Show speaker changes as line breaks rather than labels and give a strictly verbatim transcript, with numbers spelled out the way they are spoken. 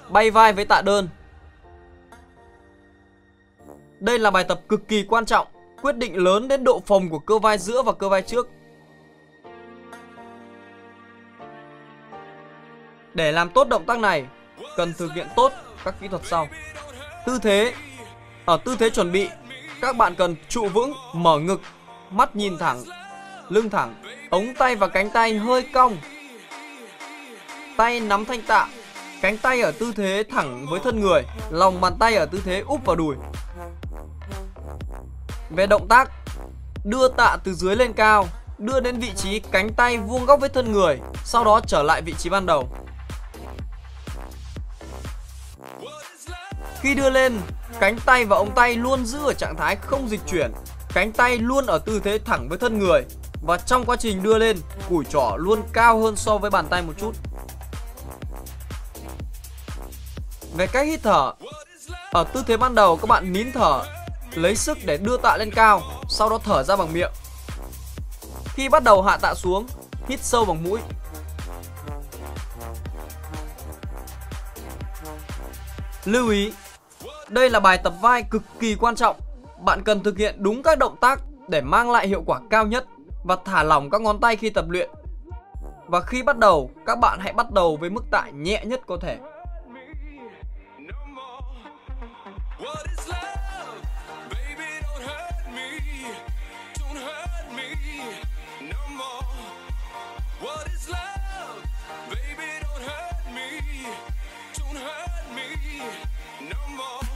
bay vai với tạ đơn. Đây là bài tập cực kỳ quan trọng, quyết định lớn đến độ phồng của cơ vai giữa và cơ vai trước. Để làm tốt động tác này, cần thực hiện tốt các kỹ thuật sau. Tư thế. Ở tư thế chuẩn bị, các bạn cần trụ vững, mở ngực, mắt nhìn thẳng, lưng thẳng, ống tay và cánh tay hơi cong. Tay nắm thanh tạ, cánh tay ở tư thế thẳng với thân người, lòng bàn tay ở tư thế úp vào đùi. Về động tác, đưa tạ từ dưới lên cao, đưa đến vị trí cánh tay vuông góc với thân người, sau đó trở lại vị trí ban đầu. Khi đưa lên, cánh tay và ống tay luôn giữ ở trạng thái không dịch chuyển, cánh tay luôn ở tư thế thẳng với thân người, và trong quá trình đưa lên, cùi trỏ luôn cao hơn so với bàn tay một chút. Về cách hít thở, ở tư thế ban đầu các bạn nín thở, lấy sức để đưa tạ lên cao, sau đó thở ra bằng miệng. Khi bắt đầu hạ tạ xuống, hít sâu bằng mũi. Lưu ý, đây là bài tập vai cực kỳ quan trọng. Bạn cần thực hiện đúng các động tác để mang lại hiệu quả cao nhất và thả lỏng các ngón tay khi tập luyện. Và khi bắt đầu, các bạn hãy bắt đầu với mức tạ nhẹ nhất có thể.
No more.